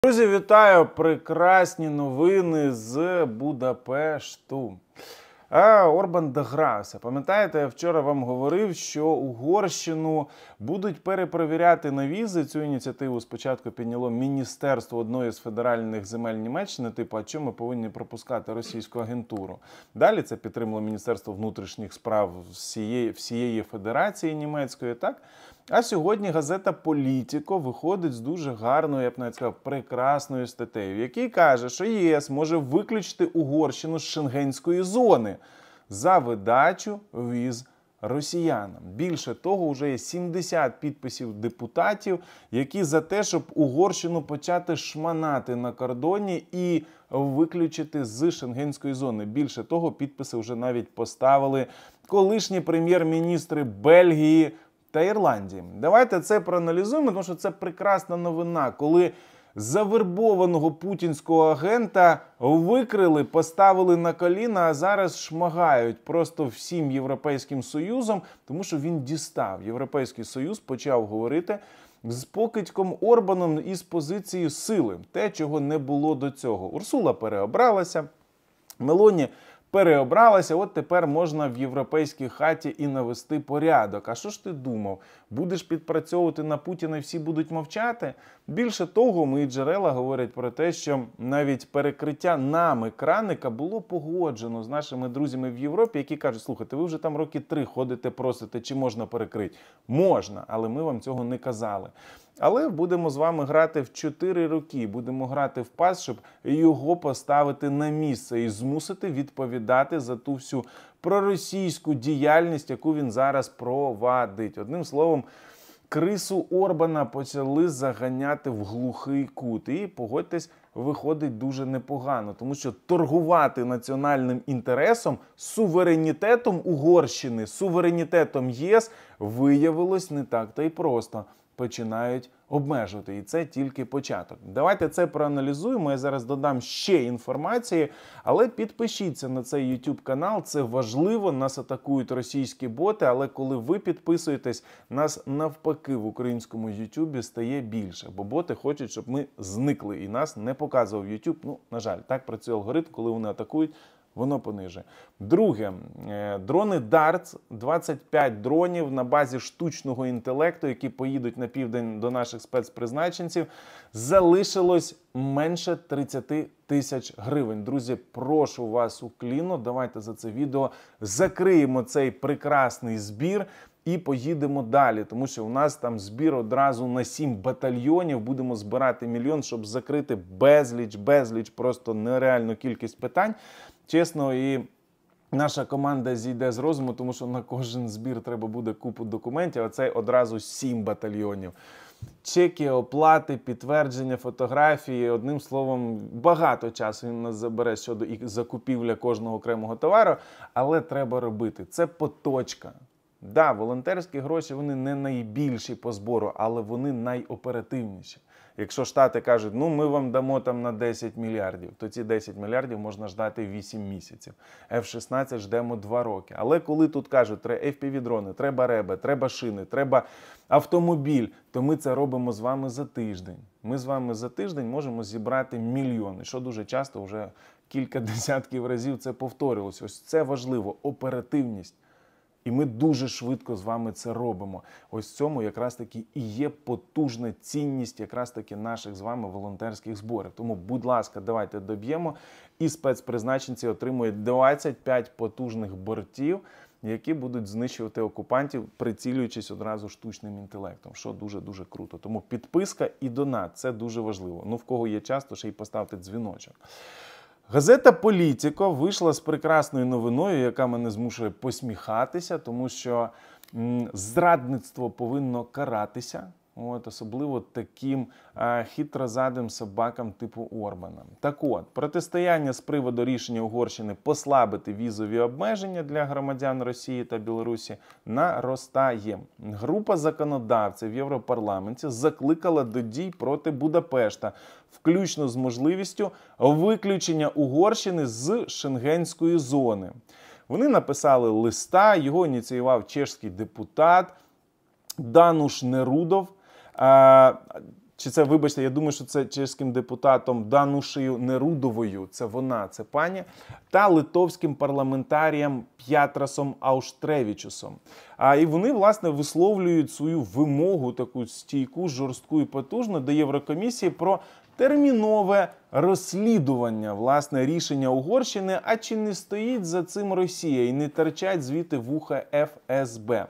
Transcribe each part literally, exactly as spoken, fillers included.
Друзі, вітаю! Прекрасні новини з Будапешту. А Орбан догрався. Пам'ятаєте, я вчора вам говорив, що Угорщину будуть перепровіряти на візи. Цю ініціативу спочатку підняло Міністерство одної з федеральних земель Німеччини, типу, а чому ми повинні пропускати російську агентуру? Далі це підтримало Міністерство внутрішніх справ всієї, всієї федерації німецької, так? А сьогодні газета «Політіко» виходить з дуже гарною, я б навіть сказав, прекрасною статтею, в якій каже, що ЄС може виключити Угорщину з шенгенської зони за видачу віз росіянам. Більше того, вже є сімдесят підписів депутатів, які за те, щоб Угорщину почати шманати на кордоні і виключити з шенгенської зони. Більше того, підписи вже навіть поставили колишні прем'єр-міністри Бельгії та Ірландії. Давайте це проаналізуємо, тому що це прекрасна новина, коли завербованого путінського агента викрили, поставили на коліна, а зараз шмагають просто всім Європейським Союзом, тому що він дістав. Європейський Союз почав говорити з покидьком Орбаном із позиції сили. Те, чого не було до цього. Урсула переобралася, Мелоні переобралася, от тепер можна в європейській хаті і навести порядок. А що ж ти думав? Будеш підпрацьовувати на Путіна і всі будуть мовчати? Більше того, мої джерела говорять про те, що навіть перекриття нами краника було погоджено з нашими друзями в Європі, які кажуть, слухайте, ви вже там роки три ходите, просите, чи можна перекрити? Можна, але ми вам цього не казали. Але будемо з вами грати в чотири роки, будемо грати в пас, щоб його поставити на місце і змусити відповідати за ту всю проросійську діяльність, яку він зараз провадить. Одним словом, крису Орбана почали заганяти в глухий кут. І, погодьтесь, виходить дуже непогано, тому що торгувати національним інтересом, суверенітетом Угорщини, суверенітетом ЄС виявилось не так-то й просто. Починають обмежувати. І це тільки початок. Давайте це проаналізуємо. Я зараз додам ще інформації, але підпишіться на цей YouTube канал. Це важливо. Нас атакують російські боти, але коли ви підписуєтесь, нас навпаки в українському YouTube стає більше. Бо боти хочуть, щоб ми зникли і нас не показував YouTube. Ну, на жаль, так працює алгоритм, коли вони атакують, воно понижує. Друге, дрони Дарц, двадцять п'ять дронів на базі штучного інтелекту, які поїдуть на південь до наших спецпризначенців, залишилось менше тридцяти тисяч гривень. Друзі, прошу вас уклінно, давайте за це відео закриємо цей прекрасний збір і поїдемо далі, тому що у нас там збір одразу на сім батальйонів, будемо збирати мільйон, щоб закрити безліч, безліч, просто нереальну кількість питань. Чесно, і наша команда зійде з розуму, тому що на кожен збір треба буде купу документів, а це одразу сім батальйонів. Чеки, оплати, підтвердження, фотографії, одним словом, багато часу він нас забере щодо і закупівля кожного окремого товару, але треба робити. Це поточка. Да, волонтерські гроші, вони не найбільші по збору, але вони найоперативніші. Якщо Штати кажуть, ну ми вам дамо там на десять мільярдів, то ці десять мільярдів можна ждати вісім місяців. еф шістнадцять ждемо два роки. Але коли тут кажуть, треба еф пі ві-дрони, треба реби, треба шини, треба автомобіль, то ми це робимо з вами за тиждень. Ми з вами за тиждень можемо зібрати мільйони, що дуже часто вже кілька десятків разів це повторювалося. Ось це важливо, оперативність. І ми дуже швидко з вами це робимо. Ось в цьому якраз таки і є потужна цінність якраз таки наших з вами волонтерських зборів. Тому, будь ласка, давайте доб'ємо. І спецпризначенці отримують двадцять п'ять потужних бортів, які будуть знищувати окупантів, прицілюючись одразу штучним інтелектом, що дуже-дуже круто. Тому підписка і донат – це дуже важливо. Ну, в кого є час, то ще й поставте дзвіночок. Газета «Політіко» вийшла з прекрасною новиною, яка мене змушує посміхатися, тому що м, зрадництво повинно каратися, от, особливо таким а, хитрозадим собакам типу Орбана. Так от, протистояння з приводу рішення Угорщини послабити візові обмеження для громадян Росії та Білорусі наростає. Група законодавців в Європарламенті закликала до дій проти Будапешта, включно з можливістю виключення Угорщини з шенгенської зони. Вони написали листа, його ініціював чешський депутат Дануш Нерудов. чи це, вибачте, я думаю, що це чеським депутатом Данушею Нерудовою, це вона, це пані, та литовським парламентарієм П'ятрасом Ауштревічусом. А і вони, власне, висловлюють свою вимогу, таку стійку, жорстку і потужну до Єврокомісії про термінове розслідування, власне, рішення Угорщини, а чи не стоїть за цим Росія і не торчать звідти вуха еф ес бе.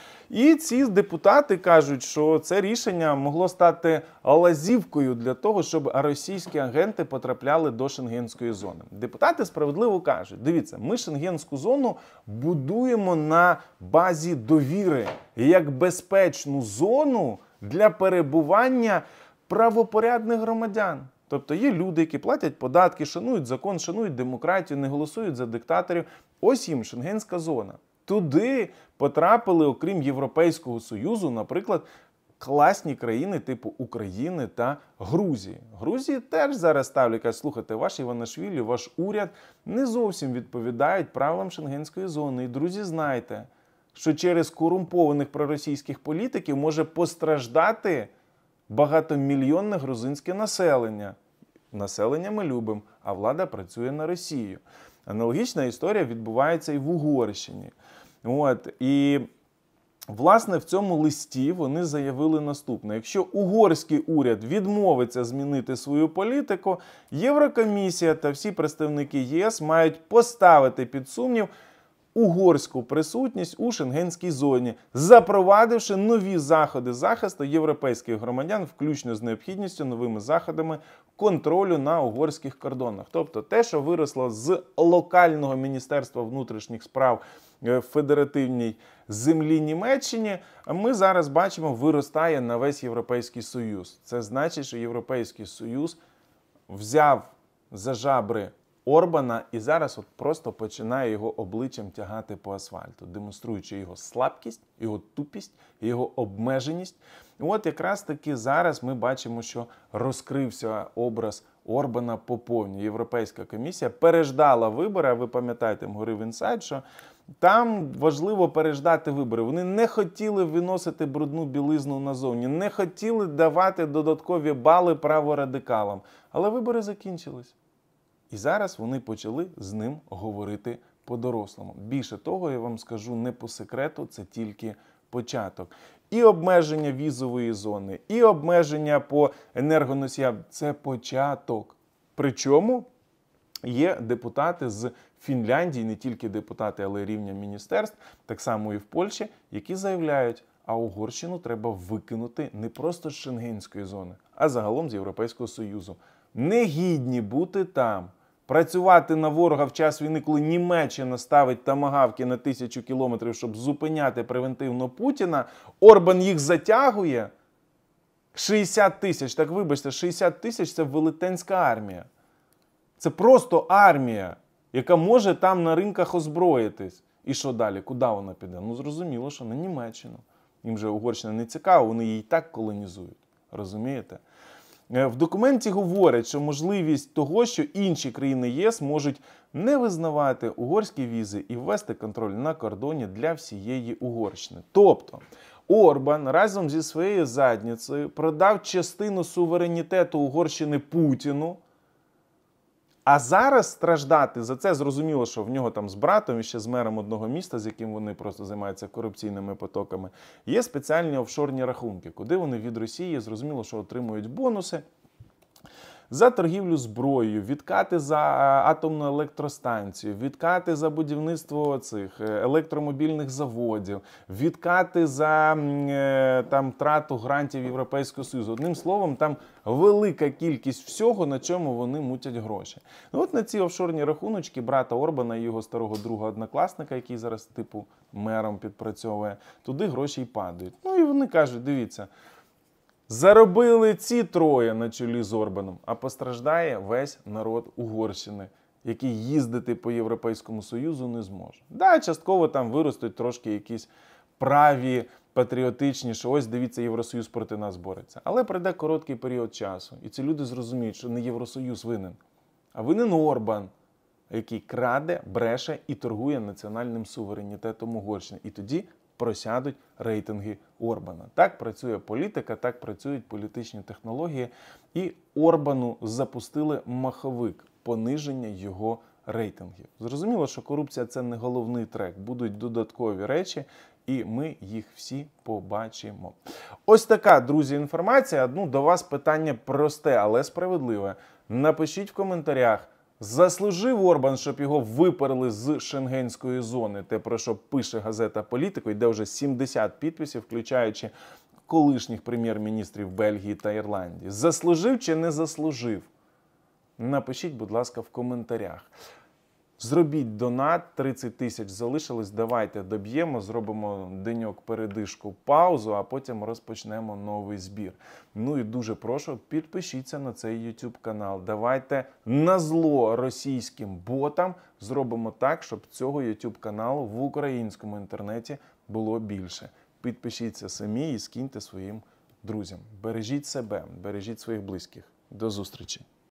І ці депутати кажуть, що це рішення могло стати лазівкою для того, щоб російські агенти потрапляли до шенгенської зони. Депутати справедливо кажуть, дивіться, ми шенгенську зону будуємо на базі довіри як безпечну зону для перебування правопорядних громадян. Тобто є люди, які платять податки, шанують закон, шанують демократію, не голосують за диктаторів. Ось їм шенгенська зона. Туди потрапили, окрім Європейського Союзу, наприклад, класні країни типу України та Грузії. Грузії теж зараз ставлять, кажуть, слухайте, ваш Іванішвілі, ваш уряд не зовсім відповідають правилам шенгенської зони. І, друзі, знайте, що через корумпованих проросійських політиків може постраждати багатомільйонне грузинське населення. Населення ми любимо, а влада працює на Росію. Аналогічна історія відбувається і в Угорщині. От. І, власне, в цьому листі вони заявили наступне. Якщо угорський уряд відмовиться змінити свою політику, Єврокомісія та всі представники ЄС мають поставити під сумнів угорську присутність у шенгенській зоні, запровадивши нові заходи захисту європейських громадян, включно з необхідністю новими заходами контролю на угорських кордонах. Тобто те, що виросло з локального Міністерства внутрішніх справ в федеративній землі Німеччині, ми зараз бачимо, виростає на весь Європейський Союз. Це значить, що Європейський Союз взяв за жабри Орбана і зараз от просто починає його обличчям тягати по асфальту, демонструючи його слабкість, його тупість, його обмеженість. І от якраз таки зараз ми бачимо, що розкрився образ Орбана по повній. Європейська комісія переждала вибори, а ви пам'ятаєте, говорив інсайд, що там важливо переждати вибори. Вони не хотіли виносити брудну білизну назовні, не хотіли давати додаткові бали праворадикалам. Але вибори закінчились. І зараз вони почали з ним говорити по-дорослому. Більше того, я вам скажу не по секрету, це тільки початок. І обмеження візової зони, і обмеження по енергоносіям – це початок. Причому є депутати з Фінляндії, не тільки депутати, але й рівня міністерств, так само і в Польщі, які заявляють, а Угорщину треба викинути не просто з шенгенської зони, а загалом з Європейського Союзу. Не гідні бути там. Працювати на ворога в час війни, коли Німеччина ставить томагавки на тисячу кілометрів, щоб зупиняти превентивно Путіна, Орбан їх затягує. шістдесят тисяч, так вибачте, шістдесят тисяч – це велетенська армія. Це просто армія, яка може там на ринках озброїтись. І що далі? Куди вона піде? Ну, зрозуміло, що на Німеччину. Їм же Угорщина не цікаво, вони її і так колонізують. Розумієте? В документі говорять, що можливість того, що інші країни ЄС можуть не визнавати угорські візи і ввести контроль на кордоні для всієї Угорщини. Тобто Орбан разом зі своєю задницею продав частину суверенітету Угорщини Путіну, а зараз страждати за це, зрозуміло, що в нього там з братом і ще з мером одного міста, з яким вони просто займаються корупційними потоками, є спеціальні офшорні рахунки, куди вони від Росії, зрозуміло, що отримують бонуси за торгівлю зброєю, відкати за атомну електростанцію, відкати за будівництво цих електромобільних заводів, відкати за там трату грантів Європейського Союзу. Одним словом, там велика кількість всього, на чому вони мутять гроші. Ну от на ці офшорні рахуночки брата Орбана і його старого друга-однокласника, який зараз типу мером підпрацьовує, туди гроші й падають. Ну і вони кажуть, дивіться, заробили ці троє на чолі з Орбаном, а постраждає весь народ Угорщини, який їздити по Європейському Союзу не зможе. Да, частково там виростуть трошки якісь праві, патріотичні, що ось, дивіться, Євросоюз проти нас бореться. Але пройде короткий період часу, і ці люди зрозуміють, що не Євросоюз винен, а винен Орбан, який краде, бреше і торгує національним суверенітетом Угорщини. І тоді просядуть рейтинги Орбана. Так працює політика, так працюють політичні технології. І Орбану запустили маховик пониження його рейтингів. Зрозуміло, що корупція – це не головний трек. Будуть додаткові речі, і ми їх всі побачимо. Ось така, друзі, інформація. Ну, до вас питання просте, але справедливе. Напишіть в коментарях, заслужив Орбан, щоб його виперли з шенгенської зони, те, про що пише газета «Політико», йде вже сімдесят підписів, включаючи колишніх прем'єр-міністрів Бельгії та Ірландії. Заслужив чи не заслужив? Напишіть, будь ласка, в коментарях. Зробіть донат, тридцять тисяч залишилось, давайте доб'ємо, зробимо деньок передишку, паузу, а потім розпочнемо новий збір. Ну і дуже прошу, підпишіться на цей ютуб канал. Давайте назло російським ботам зробимо так, щоб цього ютуб каналу в українському інтернеті було більше. Підпишіться самі і скиньте своїм друзям. Бережіть себе, бережіть своїх близьких. До зустрічі!